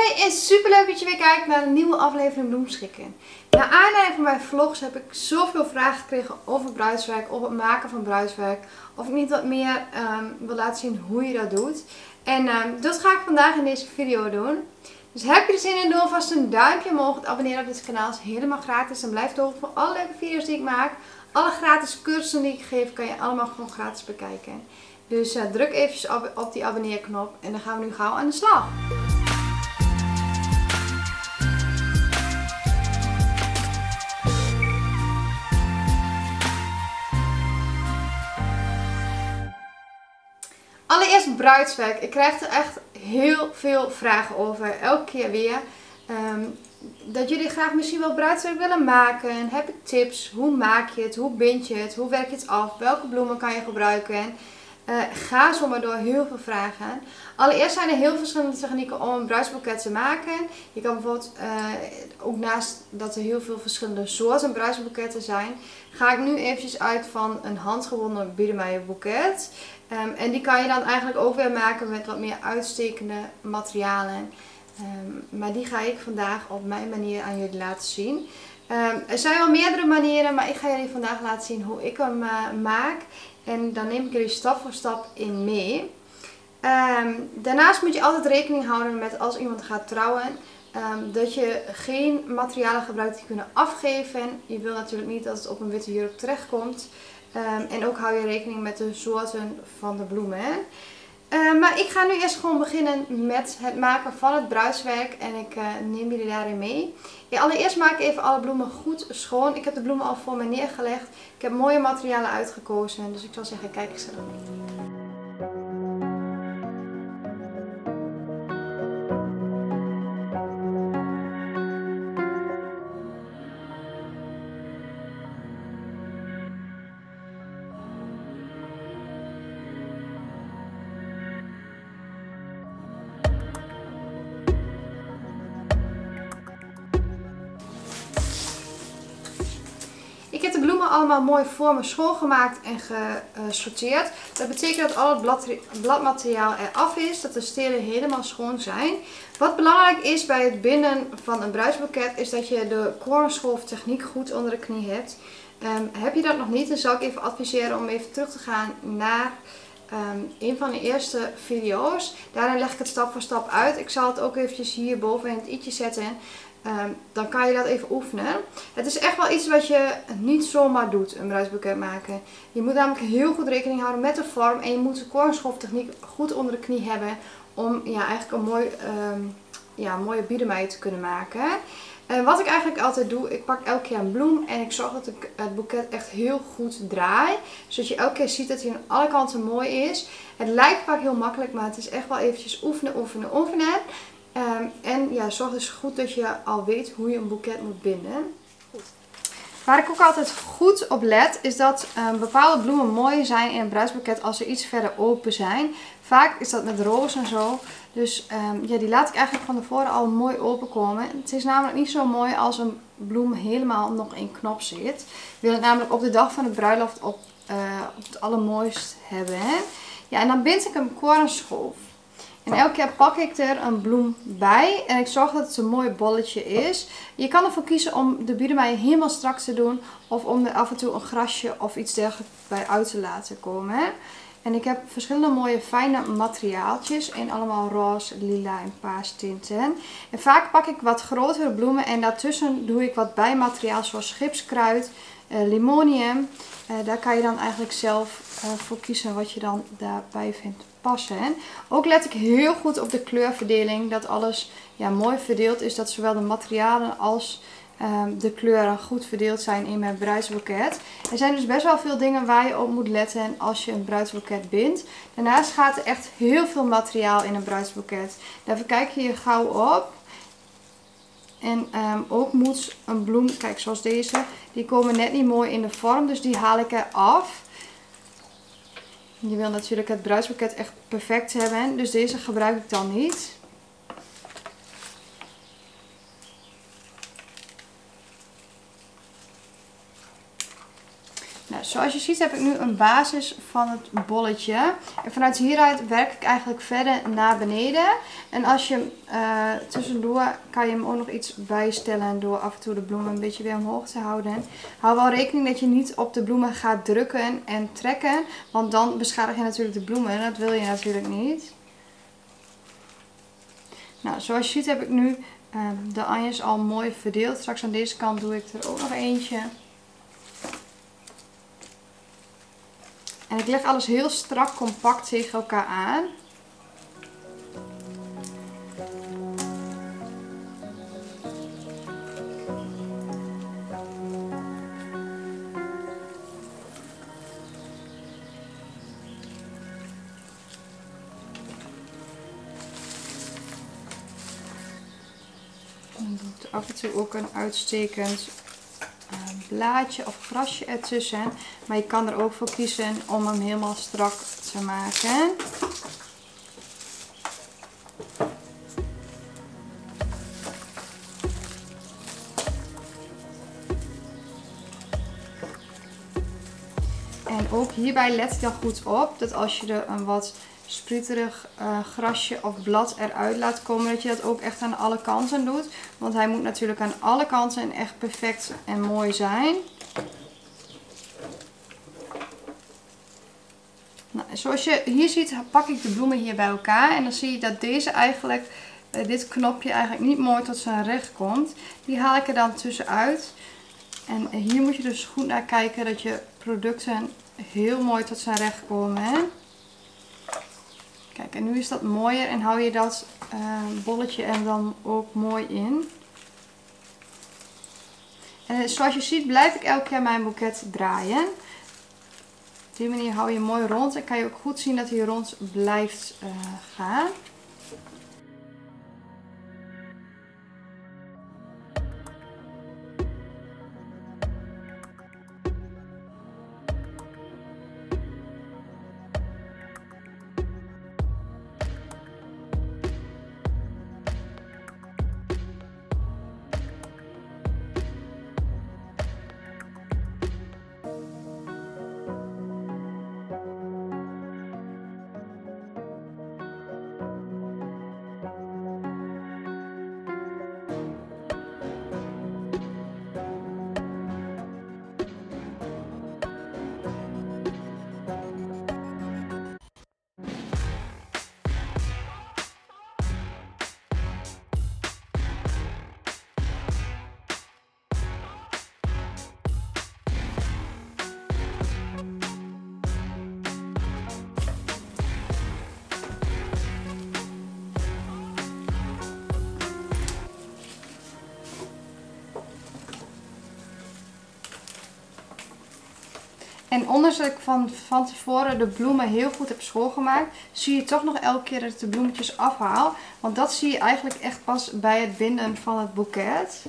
Hoi en super leuk dat je weer kijkt naar een nieuwe aflevering bloemschikken. Naar aanleiding van mijn vlogs heb ik zoveel vragen gekregen over bruidswerk, over het maken van bruidswerk. Of ik niet wat meer wil laten zien hoe je dat doet. En dat ga ik vandaag in deze video doen. Dus heb je er zin in, doe alvast een duimpje omhoog. Het abonneren op dit kanaal is helemaal gratis. En blijf hoog voor alle leuke video's die ik maak. Alle gratis cursussen die ik geef kan je allemaal gewoon gratis bekijken. Dus druk eventjes op die abonneerknop en dan gaan we nu gauw aan de slag. Allereerst bruidswerk. Ik krijg er echt heel veel vragen over. Elke keer weer. Dat jullie graag misschien wel bruidswerk willen maken. Heb ik tips? Hoe maak je het? Hoe bind je het? Hoe werk je het af? Welke bloemen kan je gebruiken? Ga zo maar door, heel veel vragen. Allereerst zijn er heel verschillende technieken om een bruidsboeket te maken. Je kan bijvoorbeeld, ook naast dat er heel veel verschillende soorten bruidsboeketten zijn, ga ik nu eventjes uit van een handgewonnen biedermeier boeket. En die kan je dan eigenlijk ook weer maken met wat meer uitstekende materialen. Maar die ga ik vandaag op mijn manier aan jullie laten zien. Er zijn wel meerdere manieren, maar ik ga jullie vandaag laten zien hoe ik hem maak. En dan neem ik jullie stap voor stap in mee. Daarnaast moet je altijd rekening houden met als iemand gaat trouwen. Dat je geen materialen gebruikt die kunnen afgeven. Je wil natuurlijk niet dat het op een witte jurk terechtkomt. En ook hou je rekening met de soorten van de bloemen. Maar ik ga nu eerst gewoon beginnen met het maken van het bruidswerk. En ik neem jullie daarin mee. Ja, allereerst maak ik even alle bloemen goed schoon. Ik heb de bloemen al voor me neergelegd. Ik heb mooie materialen uitgekozen. Dus ik zal zeggen, kijk eens er mee. Ik heb de bloemen allemaal mooi voor me schoongemaakt en gesorteerd. Dat betekent dat al het bladmateriaal eraf is, dat de stelen helemaal schoon zijn. Wat belangrijk is bij het binden van een bruidsboeket is dat je de korenschooftechniek goed onder de knie hebt. Heb je dat nog niet, dan zou ik even adviseren om even terug te gaan naar een van de eerste video's. Daarin leg ik het stap voor stap uit. Ik zal het ook eventjes hierboven in het i'tje zetten. Dan kan je dat even oefenen. Het is echt wel iets wat je niet zomaar doet, een bruidsboeket maken. Je moet namelijk heel goed rekening houden met de vorm. En je moet de korenschooftechniek goed onder de knie hebben. Om eigenlijk een mooie biedermeier te kunnen maken. Wat ik eigenlijk altijd doe, ik pak elke keer een bloem. En ik zorg dat ik het boeket echt heel goed draai. Zodat je elke keer ziet dat hij aan alle kanten mooi is. Het lijkt vaak heel makkelijk, maar het is echt wel eventjes oefenen, oefenen, oefenen. En ja, zorg dus goed dat je al weet hoe je een boeket moet binden. Goed. Waar ik ook altijd goed op let is dat bepaalde bloemen mooier zijn in een bruidsboeket als ze iets verder open zijn. Vaak is dat met rozen en zo. Dus ja, die laat ik eigenlijk van tevoren al mooi open komen. Het is namelijk niet zo mooi als een bloem helemaal nog in knop zit. Ik wil het namelijk op de dag van de bruiloft op het allermooist hebben. Hè? Ja, en dan bind ik een korenschoof. En elke keer pak ik er een bloem bij en ik zorg dat het een mooi bolletje is. Je kan ervoor kiezen om de biedermeier helemaal strak te doen of om er af en toe een grasje of iets dergelijks bij uit te laten komen. En ik heb verschillende mooie fijne materiaaltjes in allemaal roze, lila en paars tinten. En vaak pak ik wat grotere bloemen en daartussen doe ik wat bijmateriaal zoals gipskruid, limonium. Daar kan je dan eigenlijk zelf voor kiezen wat je dan daarbij vindt passen. Ook let ik heel goed op de kleurverdeling, dat alles mooi verdeeld is, dat zowel de materialen als de kleuren goed verdeeld zijn in mijn bruidsboeket. Er zijn dus best wel veel dingen waar je op moet letten als je een bruidsboeket bindt. Daarnaast gaat er echt heel veel materiaal in een bruidsboeket. Daarvoor kijk je hier gauw op. En ook moet een bloem, kijk zoals deze, die komen net niet mooi in de vorm, dus die haal ik eraf. Je wil natuurlijk het bruidsboeket echt perfect hebben, dus deze gebruik ik dan niet. Nou, zoals je ziet heb ik nu een basis van het bolletje. En vanuit hieruit werk ik eigenlijk verder naar beneden. En als je tussendoor kan je hem ook nog iets bijstellen door af en toe de bloemen een beetje weer omhoog te houden. Hou wel rekening dat je niet op de bloemen gaat drukken en trekken. Want dan beschadig je natuurlijk de bloemen en dat wil je natuurlijk niet. Nou, zoals je ziet heb ik nu de anjes al mooi verdeeld. Straks aan deze kant doe ik er ook nog eentje. En ik leg alles heel strak compact tegen elkaar aan. Dan doe ik er af en toe ook een uitstekend blaadje of grasje ertussen. Maar je kan er ook voor kiezen om hem helemaal strak te maken. En ook hierbij let ik dan goed op dat als je er een wat sprieterig grasje of blad eruit laat komen, dat je dat ook echt aan alle kanten doet. Want hij moet natuurlijk aan alle kanten echt perfect en mooi zijn. Nou, zoals je hier ziet pak ik de bloemen hier bij elkaar en dan zie je dat deze eigenlijk, dit knopje eigenlijk niet mooi tot zijn recht komt. Die haal ik er dan tussenuit. En hier moet je dus goed naar kijken dat je producten heel mooi tot zijn recht komen. Hè? Kijk, en nu is dat mooier en hou je dat bolletje er dan ook mooi in. En zoals je ziet blijf ik elke keer mijn boeket draaien. Op die manier hou je mooi rond en kan je ook goed zien dat hij rond blijft gaan. En ondanks dat ik van tevoren de bloemen heel goed heb schoongemaakt, zie je toch nog elke keer dat ik de bloemetjes afhaal. Want dat zie je eigenlijk echt pas bij het binden van het boeket.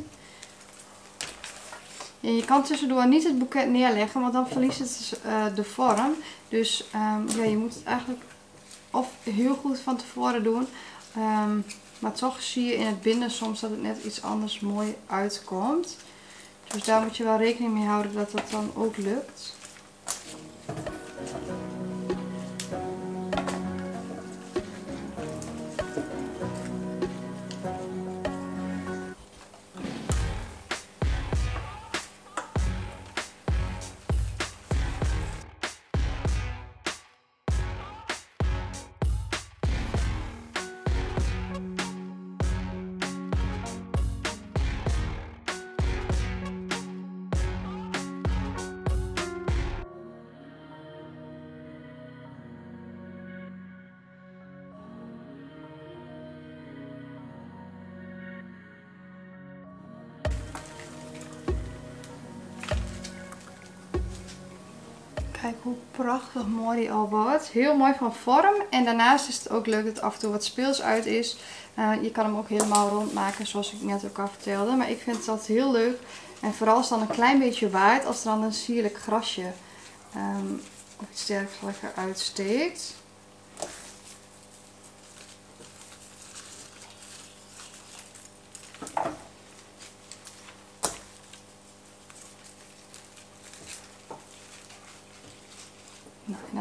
En je kan tussendoor niet het boeket neerleggen, want dan verliest het de vorm. Dus ja, je moet het eigenlijk of heel goed van tevoren doen. Maar toch zie je in het binden soms dat het net iets anders mooi uitkomt. Dus daar moet je wel rekening mee houden dat dat dan ook lukt. Kijk hoe prachtig mooi die al wordt. Heel mooi van vorm. En daarnaast is het ook leuk dat het af en toe wat speels uit is. Je kan hem ook helemaal rond maken zoals ik net ook al vertelde. Maar ik vind dat heel leuk. En vooral als het dan een klein beetje waait. Als er dan een sierlijk grasje of iets dergelijks eruit steekt.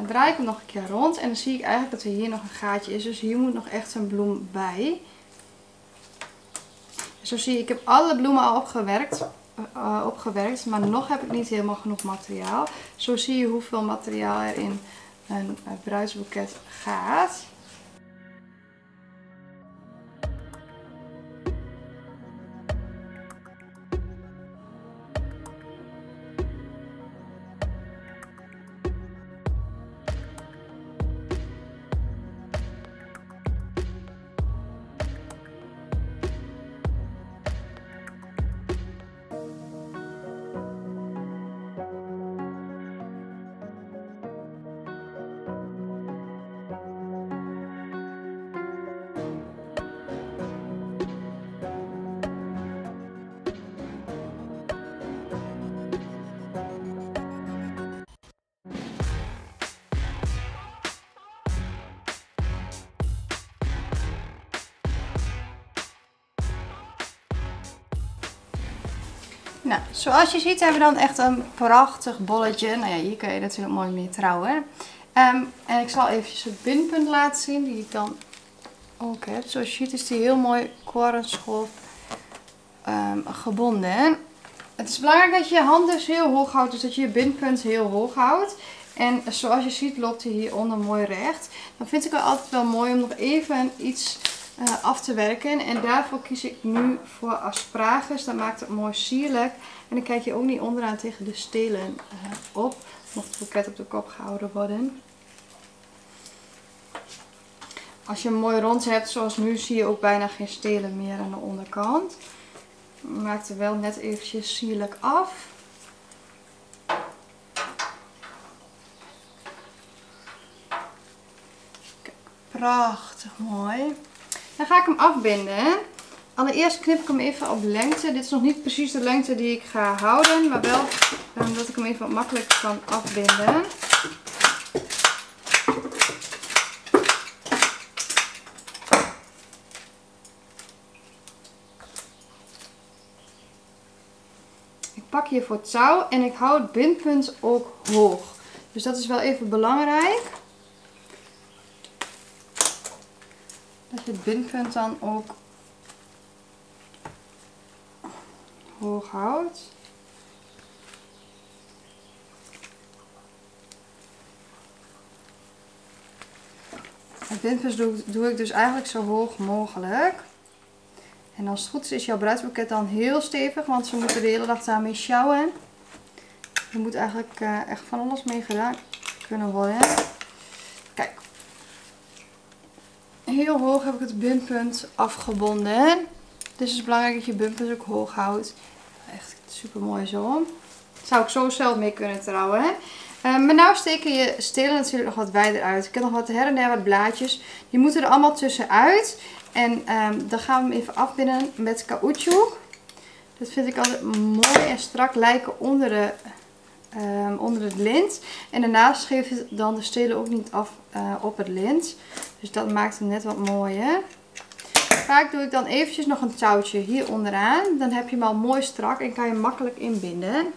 Dan draai ik hem nog een keer rond en dan zie ik eigenlijk dat er hier nog een gaatje is. Dus hier moet nog echt een bloem bij. Zo zie je, ik heb alle bloemen al opgewerkt, maar nog heb ik niet helemaal genoeg materiaal. Zo zie je hoeveel materiaal er in een bruidsboeket gaat. Nou, zoals je ziet hebben we dan echt een prachtig bolletje. Nou ja, hier kun je natuurlijk mooi mee trouwen. En ik zal eventjes het bindpunt laten zien die ik dan ook heb. Zoals je ziet is die heel mooi korrelschroef gebonden. Het is belangrijk dat je je hand dus heel hoog houdt, dus dat je je bindpunt heel hoog houdt. En zoals je ziet loopt hij hieronder mooi recht. Dan vind ik het altijd wel mooi om nog even iets af te werken. En daarvoor kies ik nu voor asperges. Dat maakt het mooi sierlijk. En dan kijk je ook niet onderaan tegen de stelen op. Mocht het boeket op de kop gehouden worden. Als je hem mooi rond hebt zoals nu zie je ook bijna geen stelen meer aan de onderkant. Maakt er wel net eventjes sierlijk af. Kijk, prachtig mooi. Dan ga ik hem afbinden. Allereerst knip ik hem even op lengte. Dit is nog niet precies de lengte die ik ga houden, maar wel dat ik hem even wat makkelijk kan afbinden. Ik pak hiervoor touw en ik hou het bindpunt ook hoog. Dus dat is wel even belangrijk. Dat je het bindpunt dan ook hoog houdt. Het bindpunt doe ik dus eigenlijk zo hoog mogelijk. En als het goed is jouw bruidsboeket dan heel stevig, want ze moeten de hele dag daarmee sjouwen. Er moet eigenlijk echt van alles mee gedaan kunnen worden. Kijk. Heel hoog heb ik het bindpunt afgebonden. Dus het is belangrijk dat je bindpunt ook hoog houdt. Echt super mooi zo. Zou ik zo zelf mee kunnen trouwen. Maar nou steken je stelen natuurlijk nog wat wijder uit. Ik heb nog wat her en der wat blaadjes. Die moeten er allemaal tussenuit. En dan gaan we hem even afbinden met caoutchouc. Dat vind ik altijd mooi en strak lijken onder het lint. En daarnaast geeft het dan de stelen ook niet af op het lint. Dus dat maakt hem net wat mooier. Vaak doe ik dan eventjes nog een touwtje hier onderaan. Dan heb je hem al mooi strak en kan je hem makkelijk inbinden.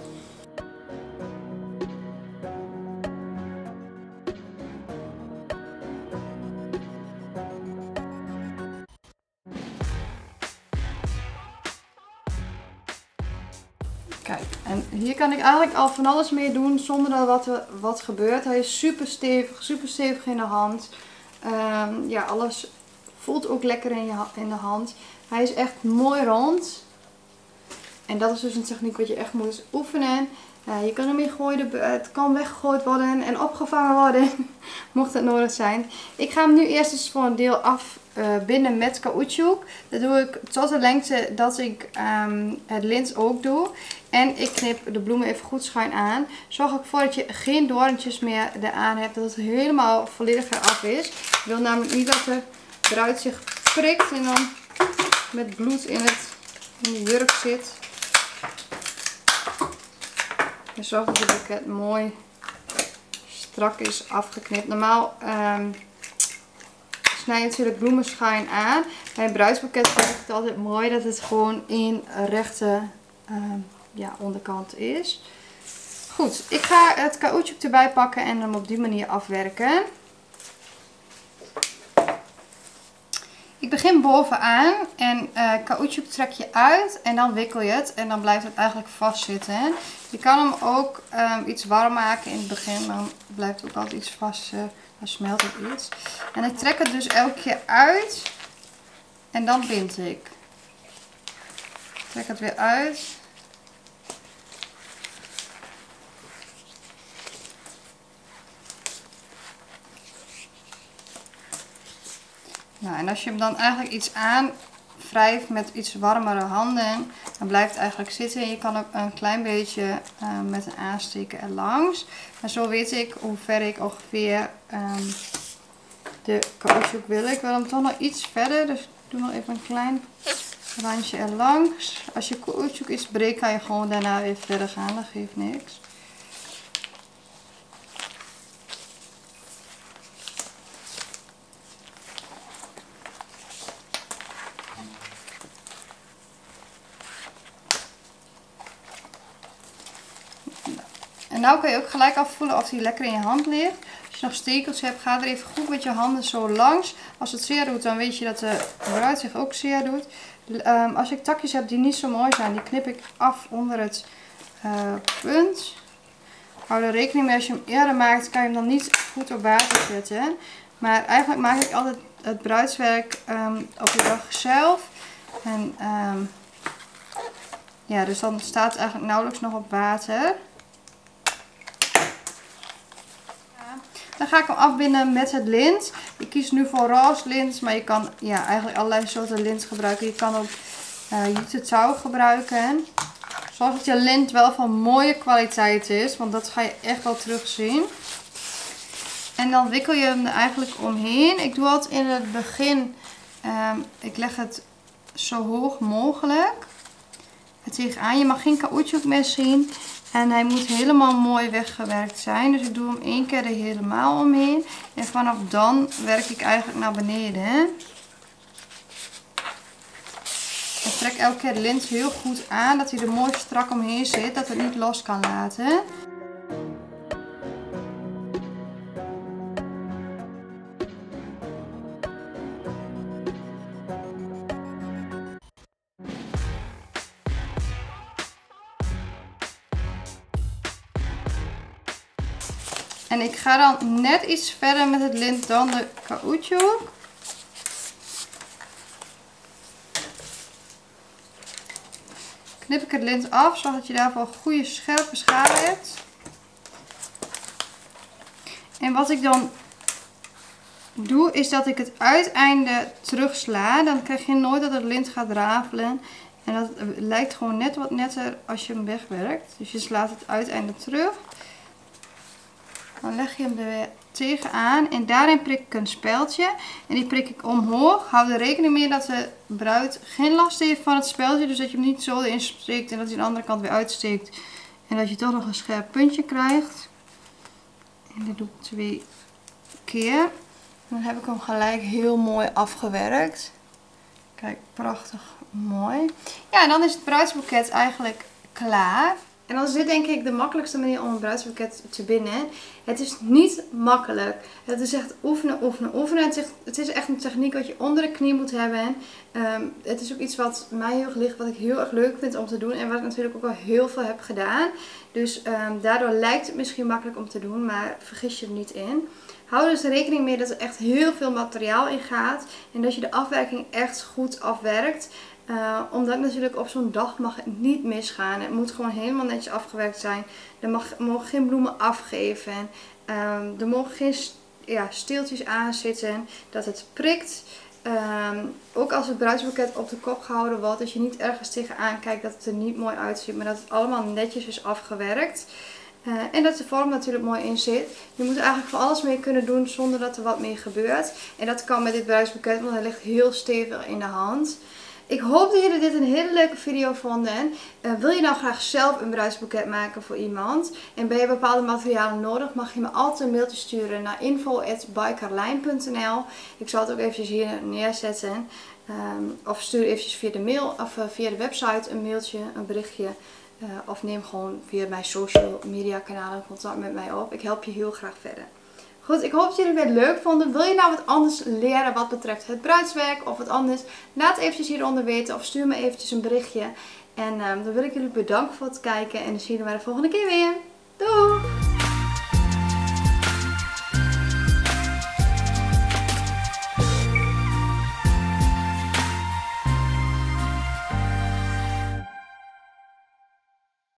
Kijk, en hier kan ik eigenlijk al van alles mee doen zonder dat wat gebeurt. Hij is super stevig in de hand. Ja, alles voelt ook lekker in de hand. Hij is echt mooi rond. En dat is dus een techniek wat je echt moet oefenen. Je kan ermee gooien, het kan weggegooid worden en opgevangen worden, mocht het nodig zijn. Ik ga hem nu eerst eens voor een deel afbinden met caoutchouc. Dat doe ik tot de lengte dat ik het lint ook doe. En ik knip de bloemen even goed schuin aan. Zorg ervoor dat je geen doorntjes meer eraan hebt, dat het helemaal volledig eraf is. Ik wil namelijk niet dat de bruid zich prikt en dan met bloed in de jurk zit. En zorg dat het boeket mooi strak is afgeknipt. Normaal snij je natuurlijk bloemen schuin aan. Bij een bruidsboeket vind ik het altijd mooi dat het gewoon één rechte onderkant is. Goed, ik ga het caoutchouc erbij pakken en hem op die manier afwerken. Ik begin bovenaan en caoutchouc trek je uit en dan wikkel je het en dan blijft het eigenlijk vastzitten. Je kan hem ook iets warm maken in het begin, dan blijft ook altijd iets vast, dan smelt het iets. En ik trek het dus elke keer uit en dan bind ik. Trek het weer uit. Nou, en als je hem dan eigenlijk iets aanwrijft met iets warmere handen, dan blijft het eigenlijk zitten. En je kan ook een klein beetje met een aansteker erlangs. En zo weet ik hoe ver ik ongeveer de caoutchouc wil. Ik wil hem toch nog iets verder, dus ik doe nog even een klein randje erlangs. Als je caoutchouc iets breekt, kan je gewoon daarna weer verder gaan, dat geeft niks. En nou kan je ook gelijk afvoelen of hij lekker in je hand ligt. Als je nog stekels hebt, ga er even goed met je handen zo langs. Als het zeer doet, dan weet je dat de bruid zich ook zeer doet. Als ik takjes heb die niet zo mooi zijn, die knip ik af onder het punt. Hou er rekening mee, als je hem eerder maakt, kan je hem dan niet goed op water zetten. Maar eigenlijk maak ik altijd het bruidswerk op de dag zelf. En ja, dus dan staat het eigenlijk nauwelijks nog op water. Dan ga ik hem afbinden met het lint. Ik kies nu voor roze lint, maar je kan eigenlijk allerlei soorten lint gebruiken. Je kan ook jute touw gebruiken. Zorg dat je lint wel van mooie kwaliteit is, want dat ga je echt wel terugzien. En dan wikkel je hem er eigenlijk omheen. Ik doe altijd in het begin, ik leg het zo hoog mogelijk er tegenaan. Je mag geen caoutchouc meer zien. En hij moet helemaal mooi weggewerkt zijn. Dus ik doe hem 1 keer er helemaal omheen. En vanaf dan werk ik eigenlijk naar beneden. En trek elke keer de lint heel goed aan. Dat hij er mooi strak omheen zit. Dat het niet los kan laten. En ik ga dan net iets verder met het lint dan de caoutchouc. Knip ik het lint af, zodat je daarvoor een goede scherpe schaar hebt. En wat ik dan doe, is dat ik het uiteinde terugsla. Dan krijg je nooit dat het lint gaat rafelen. En dat lijkt gewoon net wat netter als je hem wegwerkt. Dus je slaat het uiteinde terug. Dan leg je hem er weer tegenaan en daarin prik ik een speldje. En die prik ik omhoog. Hou er rekening mee dat de bruid geen last heeft van het speldje. Dus dat je hem niet zo erin steekt en dat hij de andere kant weer uitsteekt. En dat je toch nog een scherp puntje krijgt. En dat doe ik 2 keer. En dan heb ik hem gelijk heel mooi afgewerkt. Kijk, prachtig mooi. Ja, en dan is het bruidsboeket eigenlijk klaar. En dan is dit denk ik de makkelijkste manier om een bruidsboeket te binden. Het is niet makkelijk. Het is echt oefenen, oefenen, oefenen. Het is echt een techniek wat je onder de knie moet hebben. Het is ook iets wat mij heel erg ligt, wat ik heel erg leuk vind om te doen. En wat ik natuurlijk ook al heel veel heb gedaan. Dus daardoor lijkt het misschien makkelijk om te doen, maar vergis je er niet in. Hou dus rekening mee dat er echt heel veel materiaal in gaat. En dat je de afwerking echt goed afwerkt. Omdat natuurlijk op zo'n dag mag het niet misgaan. Het moet gewoon helemaal netjes afgewerkt zijn. Er mogen geen bloemen afgeven. Er mogen geen steeltjes aan zitten. Dat het prikt. Ook als het bruidsboeket op de kop gehouden wordt. Dat je niet ergens tegenaan kijkt dat het er niet mooi uitziet. Maar dat het allemaal netjes is afgewerkt. En dat de vorm natuurlijk mooi in zit. Je moet er eigenlijk van alles mee kunnen doen zonder dat er wat mee gebeurt. En dat kan met dit bruidsboeket, want hij ligt heel stevig in de hand. Ik hoop dat jullie dit een hele leuke video vonden. Wil je nou graag zelf een bruidsboeket maken voor iemand? En ben je bepaalde materialen nodig? Mag je me altijd een mailtje sturen naar info@bycarlijn.nl. Ik zal het ook eventjes hier neerzetten. Of stuur eventjes via de mail of via de website een mailtje, een berichtje. Of neem gewoon via mijn social media kanalen contact met mij op. Ik help je heel graag verder. Goed, ik hoop dat jullie het weer leuk vonden. Wil je nou wat anders leren wat betreft het bruidswerk of wat anders? Laat eventjes hieronder weten of stuur me eventjes een berichtje. En dan wil ik jullie bedanken voor het kijken en dan zien we de volgende keer weer. Doei!